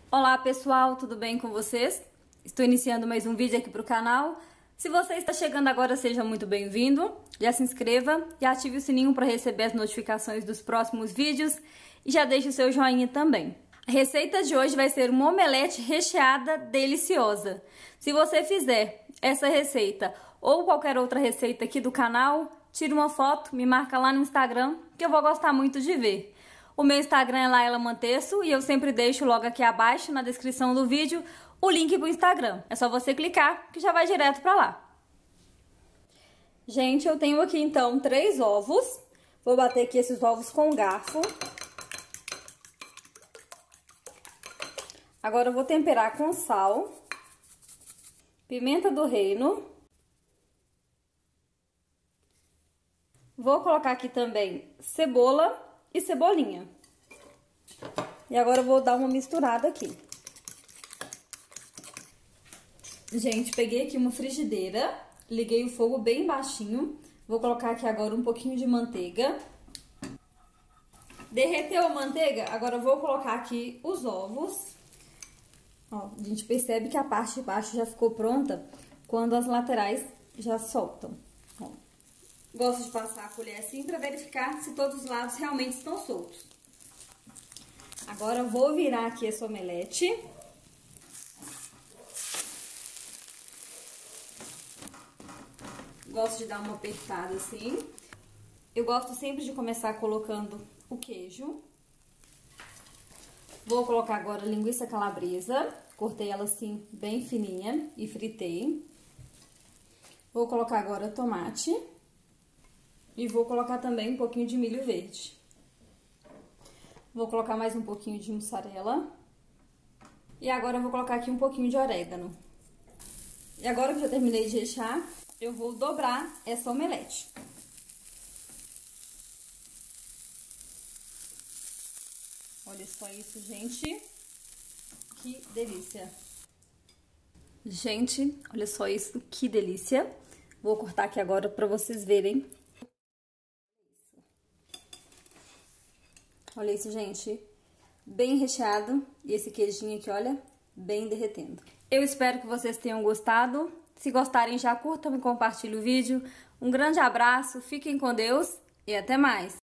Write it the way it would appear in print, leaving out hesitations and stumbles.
Olá pessoal, tudo bem com vocês? Estou iniciando mais um vídeo aqui para o canal. Se você está chegando agora, seja muito bem-vindo. Já se inscreva e ative o sininho para receber as notificações dos próximos vídeos e já deixe o seu joinha também. A receita de hoje vai ser uma omelete recheada deliciosa. Se você fizer essa receita ou qualquer outra receita aqui do canal, tire uma foto, me marca lá no Instagram que eu vou gostar muito de ver. O meu Instagram é Laila Manteço e eu sempre deixo logo aqui abaixo na descrição do vídeo o link pro Instagram. É só você clicar que já vai direto pra lá. Gente, eu tenho aqui então 3 ovos. Vou bater aqui esses ovos com um garfo. Agora eu vou temperar com sal, pimenta do reino. Vou colocar aqui também cebola e cebolinha. E agora eu vou dar uma misturada aqui. Gente, peguei aqui uma frigideira, liguei o fogo bem baixinho. Vou colocar aqui agora um pouquinho de manteiga. Derreteu a manteiga, agora eu vou colocar aqui os ovos. Ó, a gente percebe que a parte de baixo já ficou pronta quando as laterais já soltam. Ó. Gosto de passar a colher assim para verificar se todos os lados realmente estão soltos. Agora eu vou virar aqui esse omelete. Gosto de dar uma apertada assim. Eu gosto sempre de começar colocando o queijo. Vou colocar agora a linguiça calabresa. Cortei ela assim bem fininha e fritei. Vou colocar agora tomate. E vou colocar também um pouquinho de milho verde. Vou colocar mais um pouquinho de mussarela. E agora eu vou colocar aqui um pouquinho de orégano. E agora que eu já terminei de rechear, eu vou dobrar essa omelete. Olha só isso, gente. Que delícia. Gente, olha só isso, que delícia. Vou cortar aqui agora para vocês verem. Olha isso, gente. Bem recheado. E esse queijinho aqui, olha, bem derretendo. Eu espero que vocês tenham gostado. Se gostarem, já curtam e compartilhem o vídeo. Um grande abraço, fiquem com Deus e até mais.